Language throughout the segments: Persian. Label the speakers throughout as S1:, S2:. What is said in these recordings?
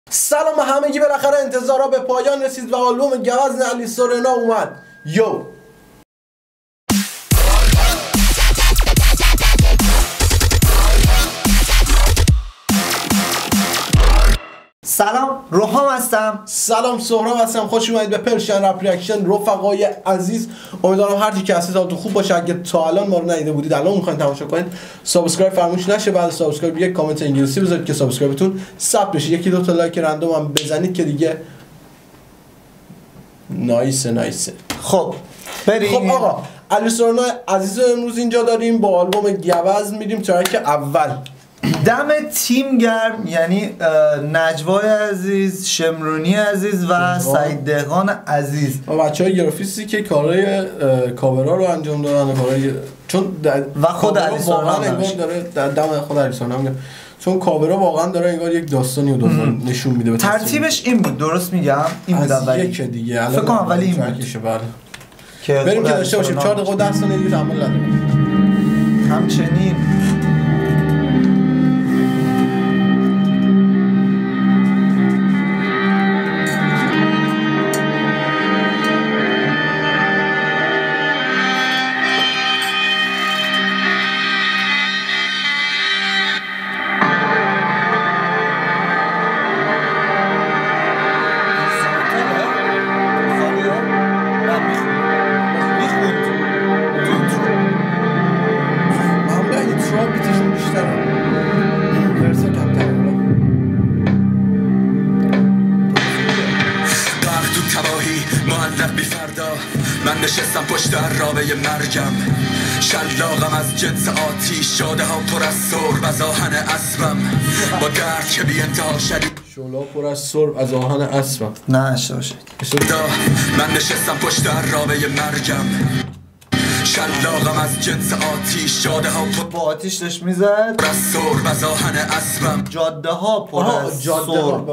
S1: سلام همگی، بالاخره انتظارا به پایان رسید و آلبوم گوزن علی سورنا اومد.
S2: سلام، روحام هستم.
S1: سلام، سهراب هستم. خوش اومدید به پرشن رپ ریاکشن. رفقای عزیز، امیدوارم هر چی که هستید حالتون خوب باشه. اگه تا الان ما رو ندیده بودید الان میخواین تماشا کنید، سابسکرایب فراموش نشه. بعد سابسکرایب یک کامنت انگلیسی بذارید که سابسکرایبتون ثبت بشه. یکی دو تا لایک رندوم هم بزنید که دیگه نایسه.
S2: خب بریم.
S1: خب آقا، علی سورنا عزیز امروز اینجا داریم با آلبوم گوزن. میریم ترک اول.
S2: دم تیم گرم، یعنی نجوای عزیز، شمرونی عزیز و سعید دهقان عزیز
S1: و بچهای گرافیستی که کارهای کاورا رو انجام دادن، چون
S2: و خود علی سورنا
S1: داره در دم خود علی سورنا میگه، چون کاورا واقعا داره انگار یک داستانی رو نشون میده.
S2: ترتیبش این بود، درست میگم؟ این بود اولی
S1: یک دیگه
S2: فکر کنم اولی این بود
S1: که بریم که داشته باشیم 4 دقیقه و 10 ثانیه دیگه تحمل نداریم.
S2: همچنین
S3: من نشستم پشت عرابه مرگم، شلاقم از جنس آتیش، شاده ها پر از سرب از آهن اسبم، با درد که بی انتها شدید
S1: شعله پر از سرب از آهن اسبم.
S2: نه اشتباه.
S3: من نشستم پشت عرابه مرگم، شلاقم از جنس آتیش، جاده ها
S2: با آتیش داشت میزد
S3: پر از سرب از آهن اسبم،
S2: جاده ها پر از سرب.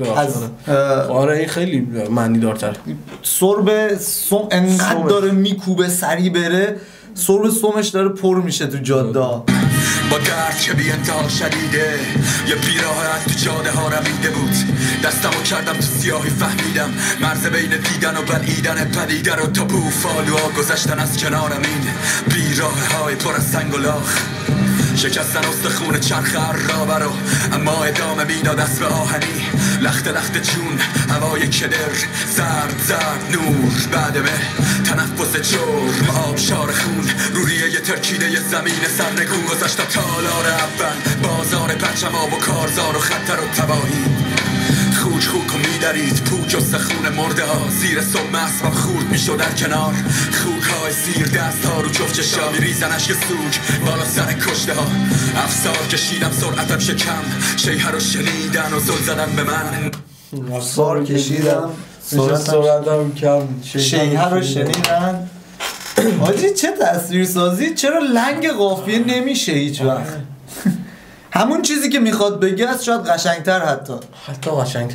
S1: آره این خیلی معنی دارتر.
S2: سرب سم انقدر داره میکوبه سری بره، سرب سمش داره پر میشه تو جاده ها.
S3: با درد که بی انتها شدیده، یه بیراه از تو جاده ها رمیده بود، دستمو کردم تو سیاهی، فهمیدم مرز بین دیدن و بلعیدن پدیده رو، تا بوفالوها گذشتن از کنارم، این بیراه های پر از سنگ و لاخ، شکستن استخون چرخ عرابه رو، اما ادامه میداد دست به آهنی، لخت جون هوای کدر، زرد نور بعدمه، تنفس جرم آبشار خون، روریه یه ترکیده یه زمین سرنگون، گذشت تا تالار اول، بازار پرچما و کارزار و خطر و تباهی، خوک و میدرید پوک و سخون مرده ها، زیر سم اسبم خورد میشد در کنار، خوک های زیر دست ها رو جفت چشا، میریزن اشک سوک بالا سر کشته ها، افسار کشیدم سرعتم شکم، شیهه رو شنیدن و زل زدن به من،
S2: افسار کشیدم
S1: سرعتم کم،
S2: شیهه رو شنیدن. حاجی چه تصویرسازی، چرا لنگ قافیه نمیشه هیچ وقت؟ همون چیزی که میخواد بگه است، شاید قشنگتر، حتی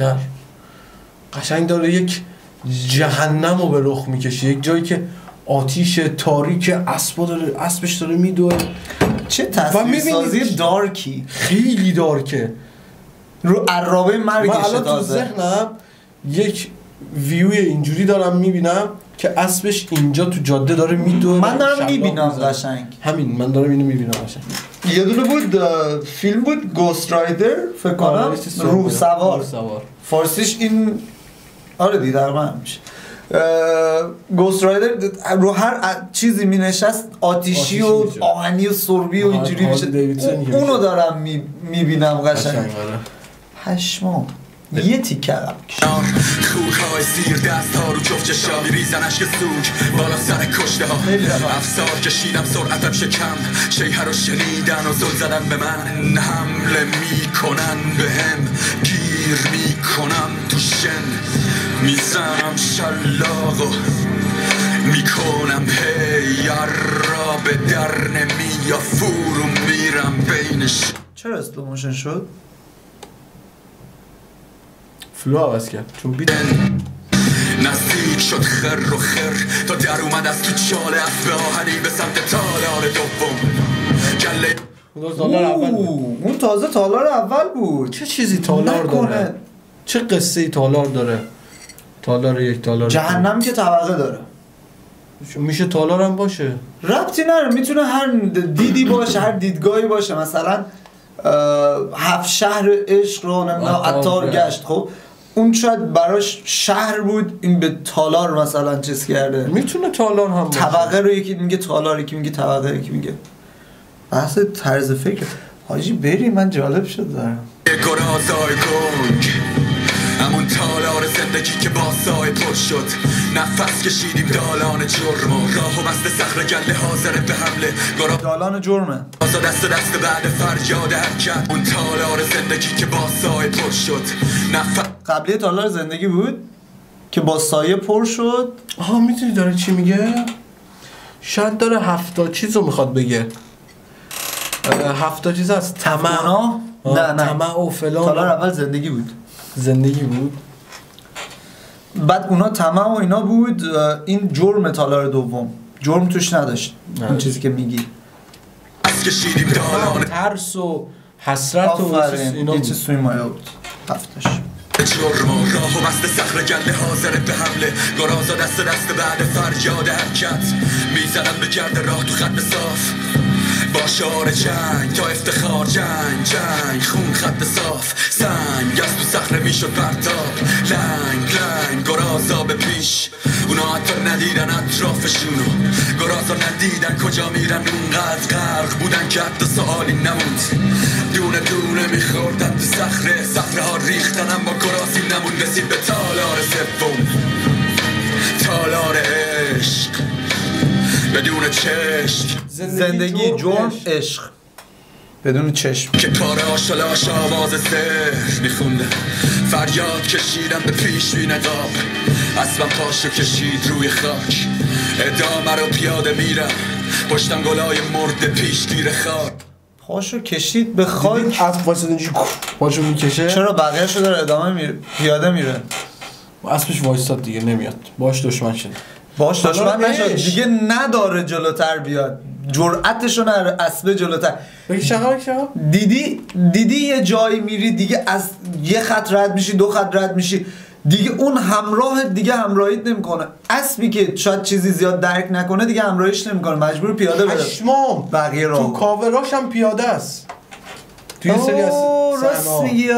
S1: قشنگ داره یک جهنم رو به رخ میکشه، یک جایی که آتیش تاریک اسبش داره میدوه.
S2: چه تصویرسازی دارکی،
S1: خیلی دارکه،
S2: رو عرابه مرگشه.
S1: من الان تو ذهنم یک ویوی اینجوری دارم میبینم که اسبش اینجا تو جاده داره میدوه.
S2: من دارم میبینم قشنگ
S1: همین، من دارم اینو میبینم قشنگ.
S2: یه دونه بود فیلم بود گوست رایدر فکر کنم، روح سوار فارسیش این. آره دیدار من میشه. گوست رایدر رو هر چیزی می نشست آتیشی و آهنی و سربی و اینجوری میشه. اونو دارم میبینم قشنگ. پشمام یه تیکه عقب
S3: خوک‌های زیر دست ها رو جفت چشا، میریزن اشک سوک بالا سر کشته ها، افسار کشیدم سرعتم شکم، شیهه رو شنیدن و زل زدن به من، حمله میکنن بهم، گیر میکنم تو شن، میزنم شلاقو میکنم هی را به در نمی یا فرو میرم بینش.
S2: چرا اسلو موشن شد؟
S1: فلو عوض کرد چون بیت
S3: نزدیک شد خر و خر تا در اومد از تو چاله اسب آهنی به سمت تالار دوم.
S1: اون تازه تالار اول بود.
S2: چه چیزی تالار داره؟
S1: چه قصه ای تالار داره؟ تالار یک تالار
S2: جهنم که طبقه داره،
S1: میشه تالار هم باشه؟
S2: ربطی نداره، میتونه هر دیدی باشه، هر دیدگاهی باشه. مثلا 7 شهر عشق رو عطار گشت، خب اون شاید براش شهر بود، این به تالار مثلا چیز کرده.
S1: میتونه تالار هم باشه.
S2: طبقه رو یکی میگه تالار، یکی میگه طبقه، یکی میگه. بحث طرز فکر. حاجی بری، من جالب شد دارم.
S3: گرازای گنگ همون تالار زندگی که با سای پر شد، نفس کشیدیم دالان جرم و راه و بست صخره گله حاضر به حمله.
S2: دالان جرمه
S3: آزا دست بعد فریاد حرکت، اون تالار زندگی که با سای پر شد، نفس
S2: قبلی تالار زندگی بود که با سایه پر شد.
S1: آها میتونی داره چی میگه؟ شاید داره 70 چیزو میخواد بگه. 70 چیز هست. طمع.
S2: نه
S1: طمع و فلان.
S2: تالار اول زندگی بود.
S1: زندگی بود.
S2: بعد اونا طمع و اینا بود. این جرم تالار دوم. جرم توش نداشت. اون چیزی که میگی.
S3: از کشیدیم دالان
S1: ترس و حسرت و
S2: اینا یه چیز توی مایه بود. هفتش.
S3: جرم و راه و بست صخره گله حاضر به حمله. گرازا دست بعد فریاد حرکت، میزنم به گرد راه تو خط صاف، با شعار جنگ تا افتخار، جنگ خون خط صاف، سنگ از تو صخره میشد پرتاب، لنگ گرازا به پیش، اونا حتی ندیدن اطرافشونو، گرازا ندیدن کجا میرن، اونقدر غرق بودن که حتی سوالی نموند، دونه دونه میخوردن تو صخره ها ریختن، اما گرازی نموند. رسید به تالار سوم، تالار عشق بدون چشم،
S2: زندگی جرم عشق بدون چشم،
S3: که پاره آشالاش آواز سر میخونده، فریاد کشیدم به پیش بی نقاب، اسبم پاشو کشید روی خاک، ادامه رو پیاده میرم، پشتم گلای مرد پیشگیر خاک،
S2: پاشو کشید به خاک.
S1: اسب واسه اینجوری پاشو میکشه.
S2: چرا بقیه‌شو داره ادامه میره، پیاده میره؟
S1: اسبش وایساد دیگه، نمیاد، باش دشمن شد،
S2: باش دشمن نشد دیگه، نداره جلوتر بیاد، جرأتشو نداره اسب جلوتر. دیدی یه جایی میری دیگه، از یه خط رد میشی، 2 خط رد میشی دیگه، اون همراه دیگه همراهیت نمیکنه. اسبی که شاید چیزی زیاد درک نکنه دیگه همراهیش نمیکنه، مجبور پیاده بره.
S1: پشمام
S2: بقیه راه
S1: تو کاوراش هم پیاده است توی سری از
S2: راست میگی.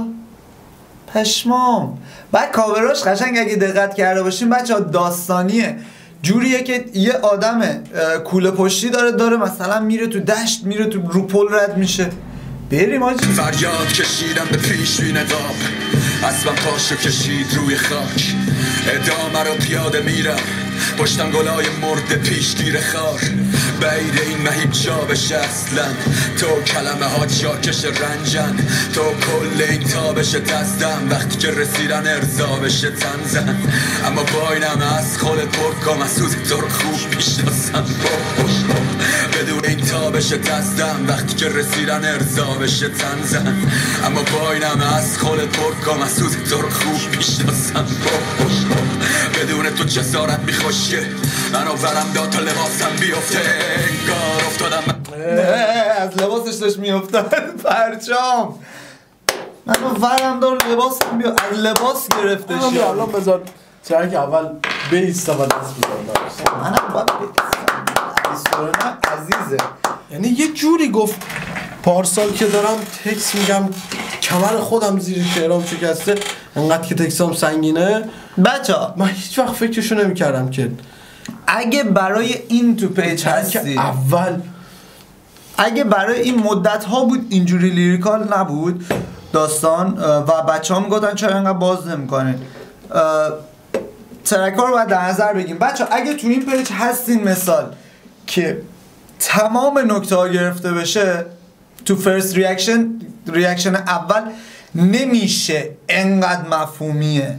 S2: پشمام. بعد کاوراش قشنگ اگه دقت کرده باشین بچه‌ها داستانیه، جوریه که یه آدم کوله پشتی داره مثلا میره تو دشت، میره تو روپل رد میشه. بریم آجی.
S3: فریاد کشیدم به پیش بی نقاب، اسبم پاشو کشید روی خاک، ادامه رو پیاده میرم، پشتم گلای مرد پیشگیر خار، بعید این مهیب جا بشه اصلا، تو کلمه ها جاکش رنجن، تو کل این تابش دستم، وقتی که رسیدن ارزا بشه تنزن، اما با اینم از خودت پرکام، از سوز تو رو خوب میشناسم، بدون این تابش دستم، وقتی که رسیدن ارزا بشه تنزن، اما با اینم از خودت پرکام، از سوز تو رو خوب میشناسم، بدون تو جسارت میخوشه، منو ورم داد تا لباسم بیفته، انگار افتادم
S2: از لباسش داشت میافتاد پرچام، منو ورم داد لباسم از لباس گرفته شد.
S1: الان بذار چرا که اول بیستا و دست بزن،
S2: منم باید بیستم عزیزه.
S1: یعنی یه جوری گفت پارسال که دارم تکس میگم کمر خودم زیر شعرام شکسته، انقدر که تکسام سنگینه.
S2: بچه‌ها
S1: من هیچ وقت فکرشو نمی‌کردم که
S2: اگه برای این تو پیج هستی، اگه برای این مدت ها بود اینجوری لیریکال نبود داستان و بچه ها میگفتن چرا اینقدر باز نمی‌کنین، ترک ها رو باید در نظر بگیم. بچه ها اگه تو این پیج هستین مثال که تمام نکته ها گرفته بشه تو فرست ریاکشن اول نمیشه انقدر مفهومیه،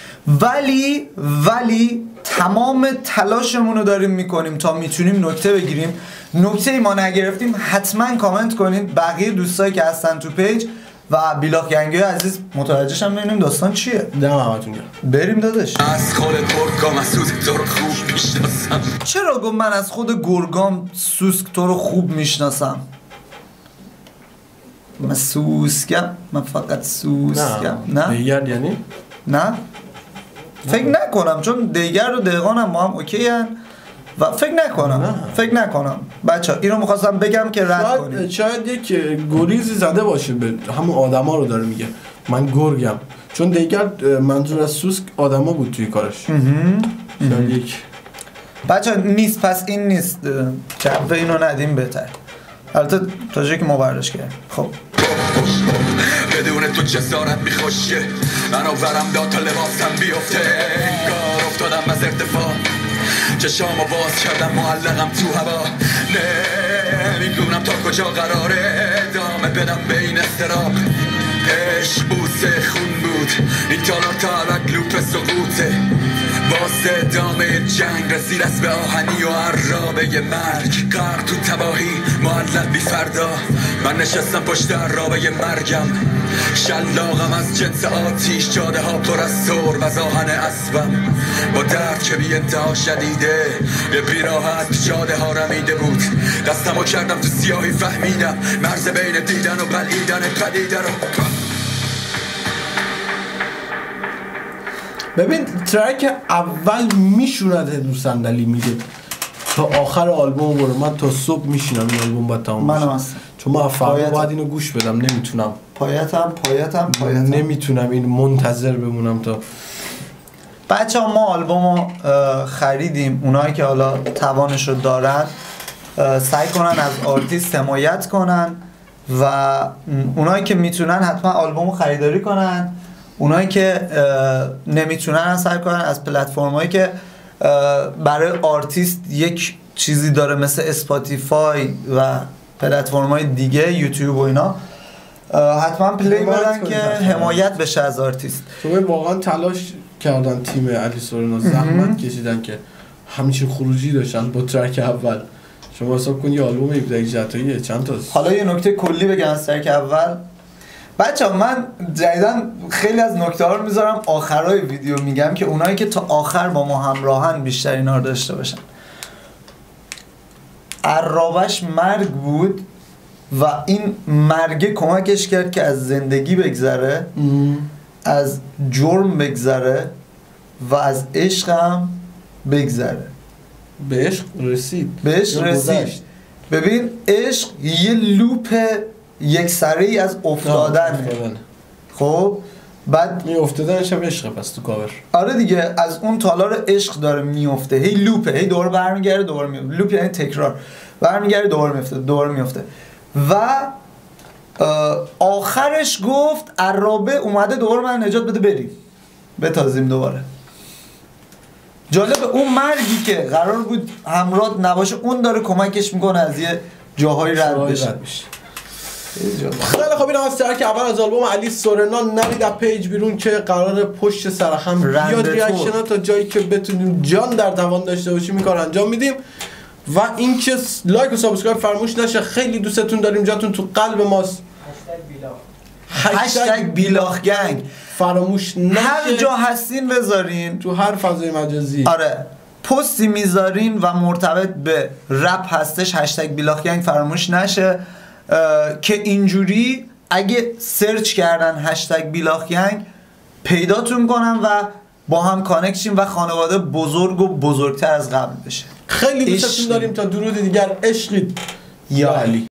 S2: ولی تمام تلاشمون رو داریم میکنیم تا میتونیم نکته بگیریم. نکته ای ما نگرفتیم حتما کامنت کنید، بقیه دوستایی که هستن تو پیج و بیلاخ گنگی عزیز متوجهش هم ببینیم داستان چیه.
S1: دم همتون
S2: بریم داداش.
S3: از خود گرگام از سوسک تو رو خوب میشناسم.
S2: چرا گفت من از خود گرگام سوسک تو رو خوب میشناسم؟ من سوسکم، من فقط سوسکم.
S1: نه دیگر یعنی؟
S2: نه فکر نکنم، چون دیگر و دقیقان هم با هم اوکی هن و فکر نکنم بچه اینو میخواستم بگم که رد کنید.
S1: شاید یک گریزی زده باشه به همون آدم ها رو داره میگه من گرگم، چون دیگر منظور از سوسک آدم ها بود توی کارش. شاید یک
S2: بچه نیست، پس این نیست، جواب اینو ندیم بهتر. البته تا جایی که ما برداشت کردیم. خب
S3: بدون تو جسارت میخوشه، منو ورم داد تا لباسم بیفته، انگار افتادم از ارتفاع، چشامو باز کردم معلقم تو هوا، نمیدونم تا کجا قراره ادامه بدم به این اضطراب. عشق بوسه خون بود، این تالار تا عرق لوپ سقوطه، واسه ادامه جنگ رسید از به آهنی و عرابه مرگ، غرق تو تباهی معلق بی فردا، من نشستم پشت عرابه مرگم، شلاقم از جنس آتیش، جاده ها پر از سر و آهن اسبم، با درد که بی انتها شدیده، یه پیراهن جاده ها رمیده بود، دستمو کردم تو سیاهی، فهمیدم مرز بین دیدن و بلعیدن پدیده رو.
S1: ببین ترک اول میشونده دو صندلی میگه تا آخر آلبوم برو، من تا صبح میشینم این آلبوم باید تمام بشه.
S2: منم هستم،
S1: چون من فردا باید اینو گوش بدم، نمیتونم
S2: پایتم
S1: نمیتونم این منتظر بمونم تا
S2: بچه ها. ما آلبومو خریدیم، اونایی که حالا توانش رو دارن سعی کنن از آرتیست حمایت کنن و اونایی که میتونن حتما آلبومو خریداری کنن، اونایی که نمیتونن سعی کنن از پلتفرمایی که برای آرتیست یک چیزی داره مثل اسپاتیفای و پلتفرمای دیگه، یوتیوب و اینا، حتما پلی بدن که حمایت بشه از آرتیست.
S1: چون واقعا تلاش کردن تیم علی سورنا، زحمت کشیدن که همچین خروجی داشتن با ترک اول. شما حساب کن یه آلبوم 17 جتاییه چند تا.
S2: حالا یه نکته کلی بگم از ترک اول. بچه‌ها من جدیدن خیلی از نکته ها رو میذارم آخرای ویدیو، میگم که اونایی که تا آخر با ما همراهن بیشتر اینا رو داشته باشن. عرابش مرگ بود و این مرگ کمکش کرد که از زندگی بگذره، از جرم بگذره و از عشق هم بگذره.
S1: به عشق رسید.
S2: ببین عشق یه لوپ یک سره ای از افتادن. خب بعد
S1: می افتادنش هم عشقه پس تو کاور.
S2: آره دیگه، از اون تالار عشق داره میفته، هی لوپه، هی دور برمیگرده دور میفته. لوپ یعنی تکرار، برمیگرده دور میفته و آخرش گفت عرابه اومده دوباره من نجات بده بریم بتازیم دوباره. جالب اون مرگی که قرار بود همراه نباشه اون داره کمکش میکنه از یه جاهای رد بشه.
S1: خیلی خوب، این از ترک اول از آلبوم علی سورنا. نرید از پیج بیرون که قرار پشت سر هم بیاد ریاکشن ها تا جایی که بتونیم جان در توان داشته باشیم این کار انجام میدیم. و اینکه لایک و سابسکرایب فراموش نشه، خیلی دوستتون داریم، جاتون تو قلب ماست.
S2: هشتگ بیلاخ گنگ
S1: فراموش نشه،
S2: هر جا هستین بذارین،
S1: تو هر فضای مجازی.
S2: آره پستی میذارین و مرتبط به رپ هستش، هشتگ بیلاخ گنگ فراموش نشه که اینجوری اگه سرچ کردن هشتگ بیلاخ گنگ پیداتون کنن و با هم کانکشن و خانواده بزرگ و بزرگتر از قبل بشه.
S1: خیلی دوستتون داریم، تا درود دیگر، عشقید یا علی.